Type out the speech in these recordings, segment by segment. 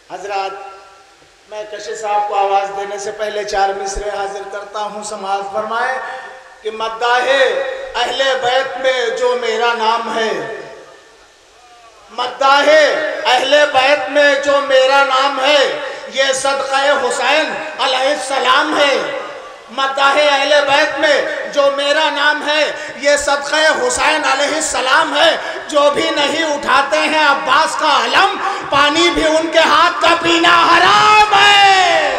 حضرات، میں کشی صاحب کو آواز دینے سے پہلے 4 مصرے حاضر کرتا ہوں، سماعت فرمائیں کہ مداح اہل بیت میں جو میرا نام ہے، مداح اہل بیت میں جو میرا نام ہے، یہ صدقہ حسین علیہ السلام ہے۔ مداح اہل بیت میں جو میرا نام ہے، یہ صدقہ حسین علیہ السلام ہے۔ جو بھی نہیں اٹھاتے ہیں عباس کا علم، پانی بھی ان کے ہاتھ کا پینا حرام ہے۔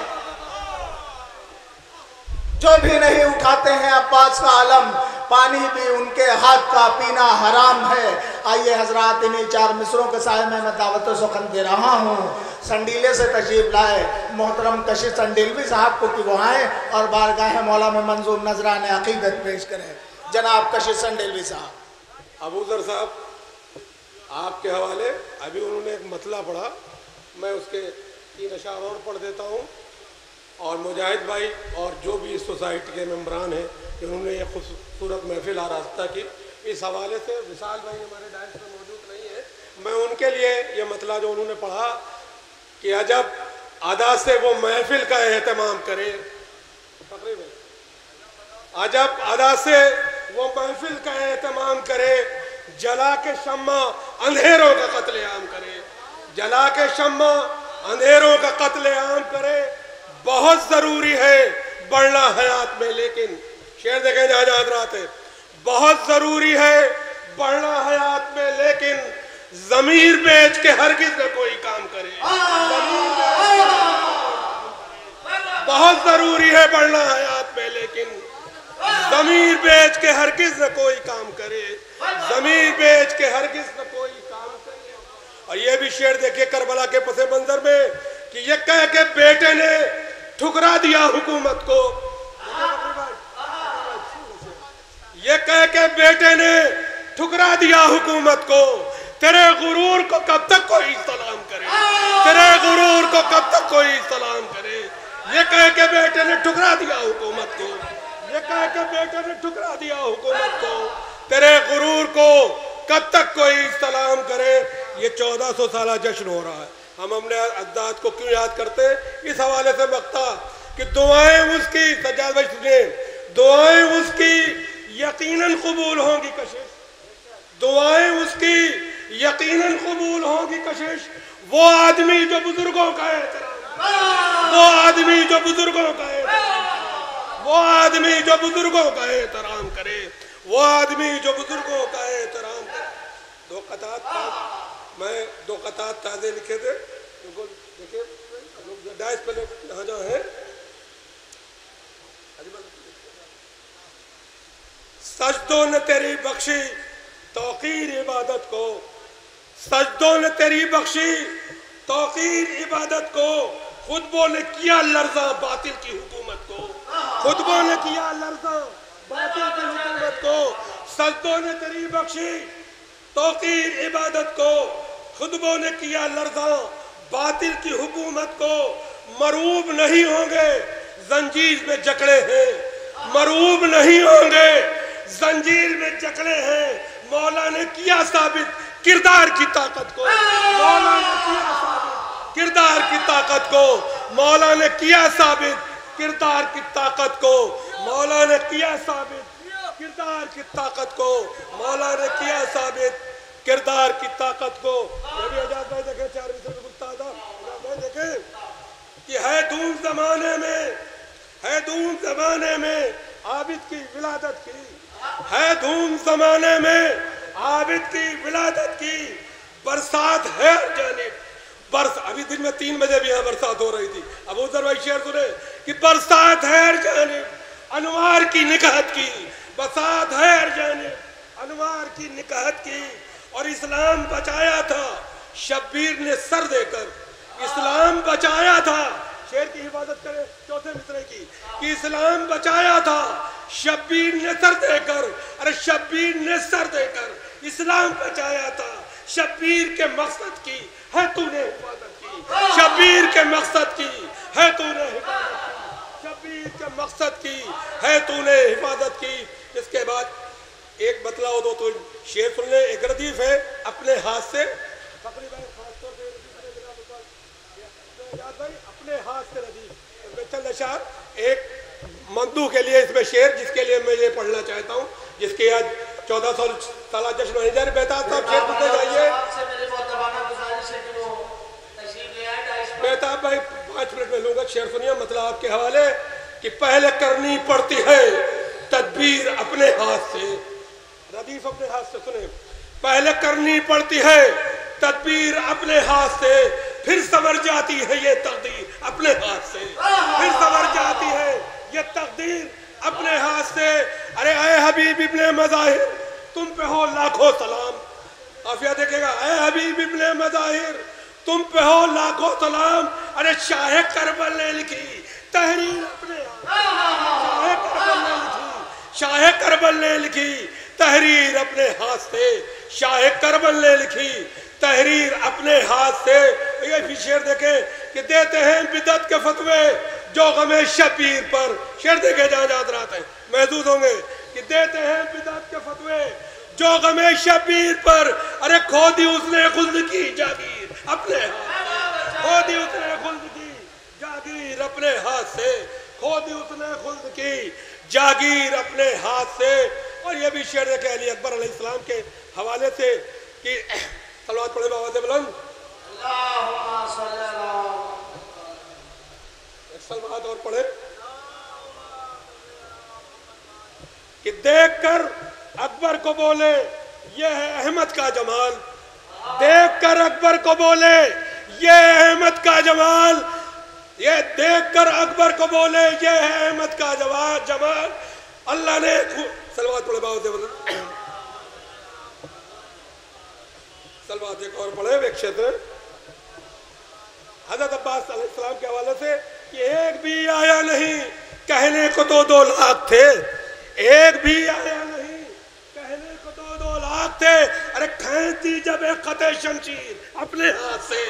جو بھی نہیں اٹھاتے ہیں عباس کا علم، پانی بھی ان کے ہاتھ کا پینا حرام ہے۔ آئیے حضرات، انہی 4 مصروں کے سائے میں دعوت سخن دے رہا ہوں۔ سنڈیلے سے تشریف لائے محترم کشی سنڈیلوی صاحب کو کہ وہ آئیں اور بارگاہ مولا میں منظور نذران عقیدت پیش کریں۔ جناب کشی سنڈیلوی صاحب۔ ابو ذر صاحب، آپ کے حوالے ابھی انہوں نے ایک مطلع پڑھا، میں اس کے 3 اشعار اور پڑھ دیتا ہوں، اور مجاہد بھائی اور جو بھی اس سوسائٹی کے ممبران ہیں کہ انہوں نے یہ خوبصورت محفل آراستہ کی، اس حوالے سے وصال بھائی ہمارے ڈائس میں موجود نہیں ہیں، میں ان کے لیے یہ مطلع جو انہوں نے پڑھا کہ عجب ادا سے وہ محفل کا اہتمام کرے، عجب ادا سے وہ محفل کا اہتمام کرے، جلا کے شمع اندھیروں کا قتل عام کرے، جلا کے شمع اندھیروں کا قتل عام کرے۔ بہت ضروری ہے بڑھنا حیات میں، لیکن شعر دیکھیں جہاں جہاں حضرات ہے، بہت ضروری ہے بڑھنا حیات میں، لیکن ضمیر بیچ کے ہرگز نہ کوئی کام کرے۔ بہت ضروری ہے بڑھنا حیات میں، لیکن ضمیر بیچ کے ہرگز نہ کوئی کام کرے، ضمیر بیچ کے ہرگز نہ کوئی کام کرے۔ اور یہ بھی شعر دیکھیں کربلا کے پس منظر میں کہ یہ کہہ کے بیٹے نے ٹھکرا دیا حکومت کو، یہ کہہ کے بیٹے نے ٹھکرا دیا حکومت کو، تیرے غرور کو کب تک کوئی سلام کرے، تیرے غرور کو کب تک کوئی سلام کرے۔ یہ کہہ کے بیٹے نے ٹھکرا دیا حکومت کو، یہ کہہ کے بیٹے نے ٹھکرا دیا حکومت کو، تیرے غرور کو کب تک کوئی سلام کرے۔ یہ 1400 سالہ جشن ہو رہا ہے، ہم اپنے اجداد کو کیوں یاد کرتے؟ اس حوالے سے بکتا کہ دعائیں اس کی، سجاد بھائی سنیں، دعائیں اس کی یقیناً قبول ہوں گی کشش، دعائیں اس کی یقیناً قبول ہوں گی کشش۔ وہ آدمی جو بزرگوں کا احترام، وہ آدمی جو بزرگوں کا احترام، وہ آدمی جو بزرگوں کا احترام کرے، وہ آدمی جو بزرگوں کا احترام کرے۔ 2 قطعات میں 2 قطعات تازے لکھے تھے، دیکھیں لوگ ڈائس پہ جہاں جہاں ہیں۔ سجدوں نے تیری بخشی توقیر عبادت کو، سجدوں نے تیری بخشی توقیر عبادت کو، خطبوں نے کیا لرزاں باطل کی حکومت کو، خطبوں نے کیا لرزاں باطل کی حکومت کو۔ سجدوں نے تیری بخشی توقیر عبادت کو، خطبوں نے کیا لرزاں باطل کی حکومت کو۔ مروب نہیں ہوں گے زنجیر میں جکڑے ہیں، مروب نہیں ہوں گے زنجیر میں جکڑے ہیں۔ مولا نے کیا ثابت کردار کی طاقت کو، مولا نے کیا ثابت کردار کی طاقت کو، مولا نے کیا ثابت کردار کی طاقت کو، مولا نے کیا ثابت کردار کی طاقت کو، مولا نے کیا ثابت کردار کی طاقت کو۔ یہ بھی اجاز بھائی دیکھیں 4 مصرے میں گفتہ تھا، اجاز بھائی دیکھیں کہ ہے دھوم زمانے میں، ہے دھوم زمانے میں عابد کی ولادت کی، ہے دھوم زمانے میں عابد کی ولادت کی، برسات ہے ہر جانب، ابھی دن میں 3 بجے بھی یہاں برسات ہو رہی تھی۔ ابو ذر بھائی شعر سنے کہ برسات ہے ہر جانب انوار کی نکہت کی، برسات ہے ہر جانب انوار کی نکہت کی۔ اور اسلام بچایا تھا شبیر نے سر دے کر، اسلام بچایا تھا، شعر کی حفاظت کرے 4تھے مصرے کی، کہ اسلام بچایا تھا شبیر نے سر دے کر، ارے شبیر نے سر دے کر اسلام بچایا تھا۔ شبیر کے مقصد کی ہے تو نے حفاظت کی، شبیر کے مقصد کی ہے تو نے حفاظت کی، شبیر کے مقصد کی ہے تو نے حفاظت کی۔ اس کے بعد ایک بتلاؤ دو تو شعر سن لیں، ایک ردیف ہے اپنے ہاتھ سے، سلوات بھائی اپنے ہاتھ سے ردیف میں چند اشعار ایک مندو کے لیے اس میں شعر جس کے لیے میں یہ پڑھنا چاہتا ہوں جس کے آج 1400 سالہ جشن ہونے جا رہے بہتاب صاحب شعر پڑھنے جائیے بہتاب بھائی 5 منٹ میں لوں گا شعر سنیے مطلب آپ کے حوالے کہ پہلے کرنی پڑتی ہے تدبیر اپنے ہاتھ سے ردیف اپنے ہاتھ سے سنیں پہلے کرنی پڑتی ہے تدبیر اپنے ہاتھ سے پھر سنور جاتی ہے یہ تقدیر اپنے ہاتھ سے پھر سنور جاتی ہے یہ تقدیر اپنے ہاتھ سے ارے اے حبیب ابن مظاہر تم پہ ہو لاکھوں سلام قافیہ دیکھے گا اے حبیب ابن مظاہر تم پہ ہو لاکھوں سلام ارے شاہ کربل نے لکھی تحریر اپنے شاہ کربل نے لکھی تحریر اپنے ہاتھ سے شاہ کربل نے لکھی تحریر اپنے ہاتھ سے یہ بھی شعر دیکھیں کہ دیتے ہیں بدعت کے فتوے جو غم شبیر پر شعر دیکھیں جہاں جہاں حضرات ہیں محدود ہوں گے کہ دیتے ہیں بدعت کے فتوے جو غم شبیر پر ارے کھو دی اس نے خلد کی جاگیر اپنے ہاتھ سے کھو دی اس نے خلد کی جاگیر اپنے ہاتھ سے کھو دی اس نے خلد کی جاگیر اپنے ہاتھ سے اور یہ بھی شعر دیکھیں علی اکبر علیہ السلام کے حوالے سے کہ صلوات پڑھے بآواز بلند اللہم صلی اللہ ایک صلوات اور پڑھے کہ دیکھ کر اکبر کو بولے یہ ہے احمد کا جمال دیکھ کر اکبر کو بولے یہ ہے احمد کا جمال یہ دیکھ کر اکبر کو بولے یہ ہے احمد کا جمال اللہ نے صلوات پڑھے بآواز بلند صلوات ایک اور پڑھے ایک شعر حضرت عباس علیہ السلام کے حوالے سے کہ ایک بھی آیا نہیں کہنے کو تو 2 لاکھ تھے ایک بھی آیا نہیں کہنے کو تو 2 لاکھ تھے ارے کھینچتی جب ایک خط شمشیر اپنے ہاتھ سے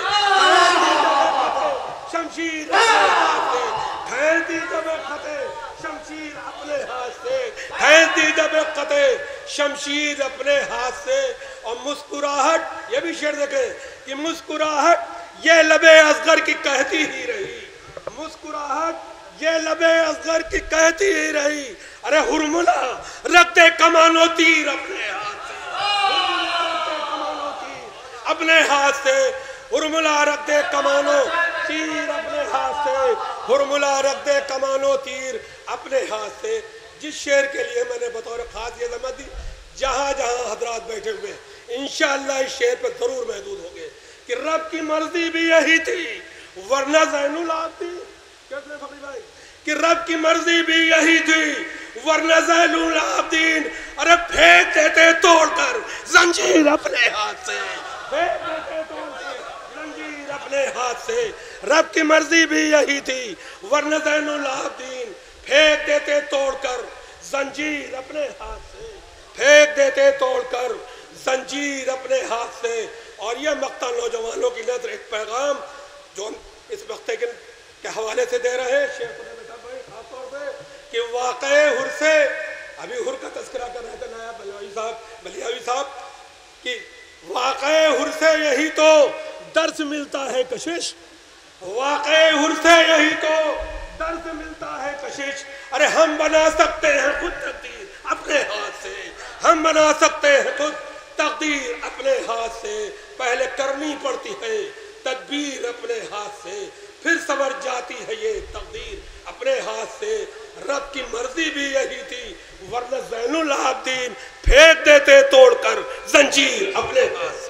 شمشیر اپنے ہاتھ سے کھینچتی جب ایک خط شمشیر اپنے ہاتھ سے کھینچتی جب ایک خط شمشیر اپنے ہاتھ سے اور مسکراہٹ یہ بھی شعر دیکھیں کہ مسکراہٹ یہ لب اصغر کی کہتی ہی رہی مسکراہٹ یہ لب اصغر کی کہتی ہی رہی ارے ہرملا رکھتے کمانو تیر اپنے ہاتھ سے اپنے ہاتھ سے ہرملا رکھتے کمانو تیر اپنے ہاتھ سے ہرملا رکھتے کمانو تیر اپنے ہاتھ سے جس شعر کے لیے میں نے بطور خاص یہ ضمانت دی جہاں جہاں حضرات بیٹھے ہوئے انشاءاللہ اس شعر پر ضرور محدود ہوں گے کہ رب کی مرضی بھی یہی تھی ورنہ زین العابدین کہتے ہیں فقیر بھائی کہ رب کی مرضی بھی یہی تھی ورنہ زین العابدین ارے پھینک دیتے توڑ کر زنجیر اپنے ہاتھ سے پھینک دیتے توڑ کر زنجیر اپنے ہاتھ سے رب کی مرضی بھی یہی تھی ورنہ زین العابدین پھینک دیتے توڑ کر زنجیر اپنے ہاتھ سے پھینک دیتے توڑ کر زنجیر اپنے ہاتھ سے اور یہ مقطع نوجوانوں کی نظر ایک پیغام جو اس مقطع کے حوالے سے دے رہے ہیں شیخ بیٹا بھائی خاص طور پہ کہ واقع ہر سے ابھی ہر کا تذکرہ کر رہے تھے نائب بلیاوی صاحب کہ واقع ہر سے یہی تو درس ملتا ہے کشش واقع ہر سے یہی تو درس ملتا ہے کشش ارے ہم بنا سکتے ہیں خود تقدیر اپنے ہاتھ سے ہم بنا سکتے ہیں خود تقدیر اپنے ہاتھ سے پہلے کرنی پڑتی ہے تدبیر اپنے ہاتھ سے پھر سنور جاتی ہے یہ تقدیر اپنے ہاتھ سے رب کی مرضی بھی یہی تھی ورنہ زین العابدین پھینک دیتے توڑ کر زنجیر اپنے ہاتھ سے